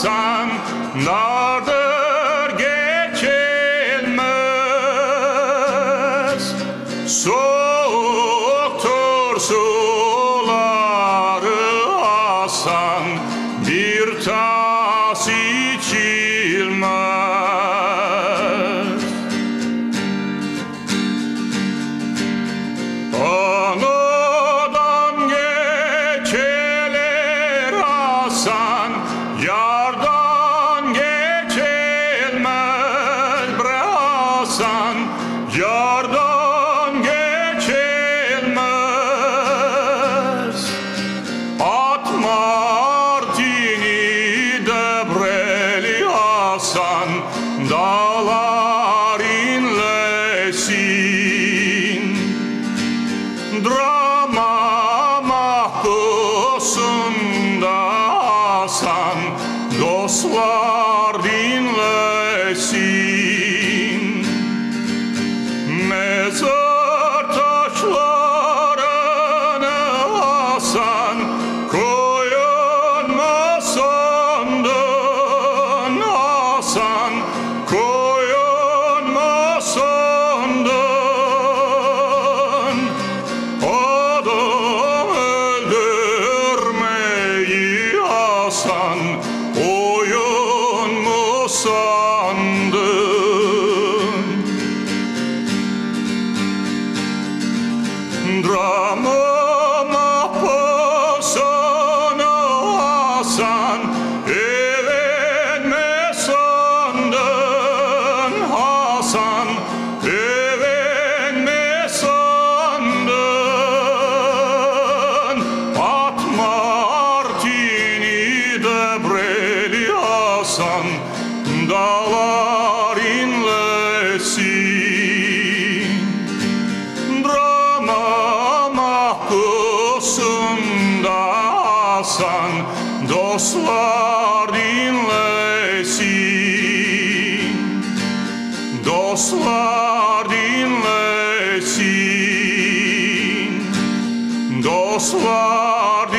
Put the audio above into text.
Hasan nardır geçilmez, soğuktur suları Hasan, bir tas içilmez. Anadan geçilir Hasan, yardan geçilmez bre Hasan, yardan geçilmez. At Martini Debreli Hasan, dağlar inlesin. Drama mahpusunda Hasan, dostlar dinlesin. Mezar taşlarını Hasan, koyunma sandın Hasan, koyunma sandın. Adam öldürmeyi Hasan, oyun mu sandın? Drama mahpusunu Hasan, evin mi sandın Hasan, evin mi sandın? At Martini Debreli Hasan, dağlar inlesin. Drama mahpusunda Hasan, dostlar dinlesin. Dostlar dinlesin. Dostlar